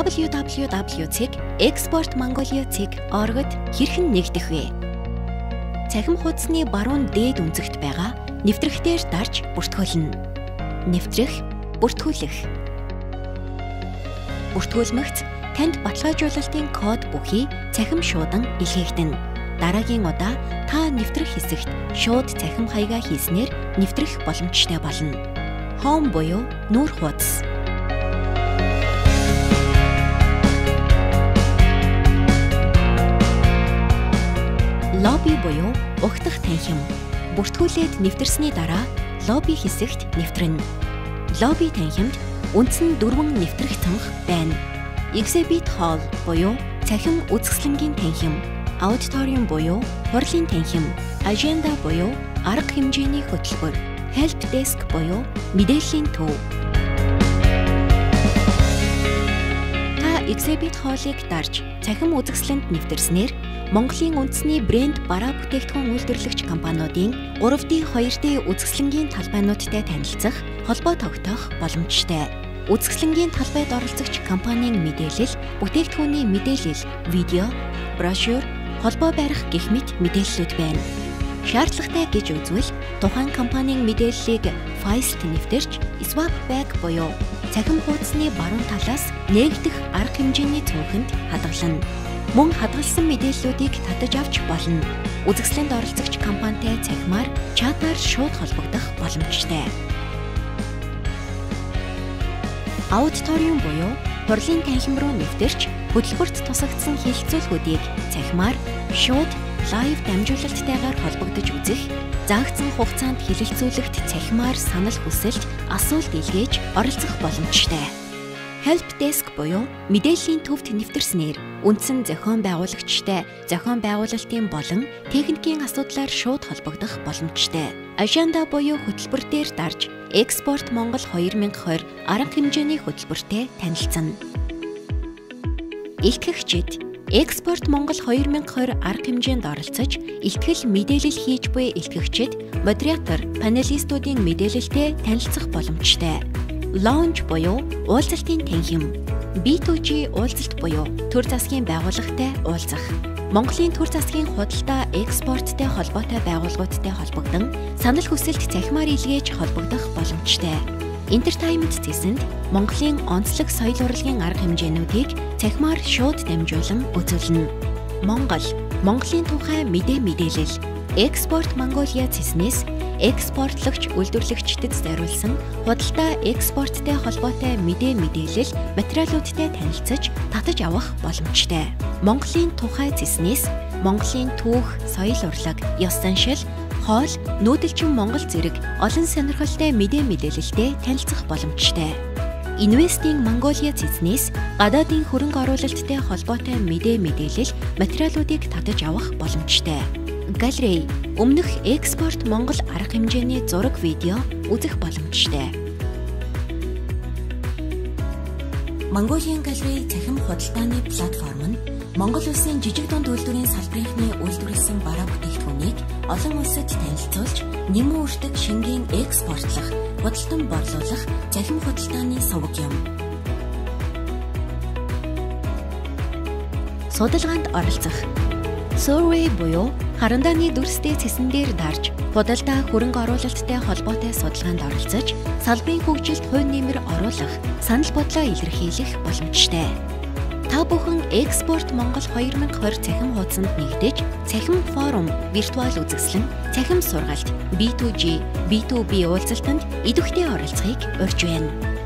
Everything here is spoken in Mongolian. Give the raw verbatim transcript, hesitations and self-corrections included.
дабл ю дабл ю дабл ю цэг export mongolia цэг org-д хэрхэн нэгдэх вэ? Цахим хуудасны баруун дээд үнцэгт байгаа нэвтрэгтээр дарж бүртгүүлнэ. Нэвтрэх, бүртгүүлэх. Бүртгүүлмэгц танд баталгаажуулалтын код бүхий цахим шуудан илгээгдэнэ. Дараагийн удаа та нэвтрэх хэсэгт шууд цахим хаягаа хийснээр нэвтрэх боломжтой болно. Home буюу нүүр хуудас. Лобби буюу угтах танхим. Бүртгүүлээд нэвтэрсний дараа лобби хэсэгт нэвтрэнэ. Лобби танхимд үндсэн дөрвөн нэвтрэх цонх байна. Exhibit hall буюу цахим үзэсгэлэнгийн танхим. Auditorium буюу хурлын танхим. Agenda буюу арга хэмжээний хөтөлбөр. Help desk буюу мэдээллийн төв. Та Exhibit hall-ыг дарж цахим үзэсгэлэнд нэвтэрснээр Монголын үндэсний брэнд бараа бүтээгдэхүүн үйлдвэрлэгч компаниудын гурав дэ хоёр дэ үзэсгэлэнгийн талбайнуудтай танилцах, холбоо тогтоох боломжтой. Үзэсгэлэнгийн талбайд оролцогч компанийн мэдээлэл, бүтээгдэхүүний мэдээлэл, видео, брошюр, холбоо барих гэх мэт мэдээллүүд байна. Шаардлагатай гэж үзвэл тухайн компанийн мэдээллийг файлд нэвтэрч swap bag буюу цахим хуудасны баруун талаас нээгдэх арга хэмжээний цөөхөнд хадгална. Мөн хадгалсан мэдээллүүдийг татаж авч болно. Үзэсгэлэнд оролцогч компанитай цахимаар чатаар шууд холбогдох боломжтой. Auditorium буюу хурлын танхим руу нэвтэрч хөтөлбөрт тусагдсан хэлэлцүүлгүүдийг цахимаар шууд лайв дамжуулалттайгаар холбогдож үзэх, заагдсан хугацаанд хэлэлцүүлэгт цахимаар санал хүсэлт, асуулт илгээж оролцох боломжтой. Help desk буюу мэдээллийн төвд нэвтэрснээр үндсэн зохион байгуулагчтай зохион байгуулалтын болон техникийн асуудлаар шууд холбогдох боломжтой. Agenda буюу хөтөлбөр дээр дарж Export Монгол хоёр мянга хоёр арга хэмжээний хөтөлбөртэй танилцсан. Илтгэгчид Export Монгол хоёр мянга хоёр арга хэмжээнд оролцож, илтгэл мэдээлэл хийж буй илтгэгчид модератор, панелистуудын мэдээлэлтэй танилцах боломжтой. Lounge буюу уулзалтын танхим. би ту жи уулзалт буюу төр засгийн байгууллагатай уулзах. Монголын төр засгийн худалдаа экспорттой холбоотой байгууллагуудтай холбогдсон санал хүсэлт цахимаар илгээж холбогдох боломжтой. Entertainment зэсэнд Монголын онцлог соёл урлагийн арга хэмжээнүүдийг цахимаар шууд дамжуулан үзүүлнэ. Монгол, Монголын тухай мэдээ мэдээлэл. Export Mongolia зэснээс экспортлогч үйлдвэрлэгчдэд зориулсан худалдаа экспорттой холбоотой мэдээ мэдээлэл материалуудтай танилцаж татаж авах боломжтой. Монголын тухай зэснээс Монголын түүх, соёл урлаг, ёс заншил, хоол, нүүдэлчин Монгол зэрэг олон сонирхолтой мэдээ мэдээлэлтэй танилцах боломжтой. Investing Mongolia зэснээс гадаадын хөрөнгө оруулалттай холбоотой мэдээ мэдээлэл материалуудыг татаж авах боломжтой. Галерей өмнөх Export Монгол арга хэмжээний зураг, видео үзэх боломжтой. Mongolian Gallery цахим худалдааны платформ нь Монгол улсын жижиг дунд үйлдвэрийн салбарынхны үйлдвэрлэсэн бараа бүтээгдэхүүнийг олон улсад танилцуулж, нэмэн үрдэг шингийн экспортлох, худалдан борлуулах цахим худалдааны суваг юм. Судалгаанд оролцох. Survey буюу харандааны дүрстэй цэсэн дээр дарж, худалдаа хөрөнгө оруулалттай холбоотой судалгаанд оролцож, салбарын хөгжилд хувь нэмэр оруулах, санал бодлоо илэрхийлэх боломжтой. Та бүхэн Export Монгол хоёр мянга хоёр цахим хуудсанд нэгдэж, цахим форум, виртуал үзэсгэлэн, цахим сургалт, би ту жи, би ту би уулзалтанд идэвхтэй оролцохыг урьж байна.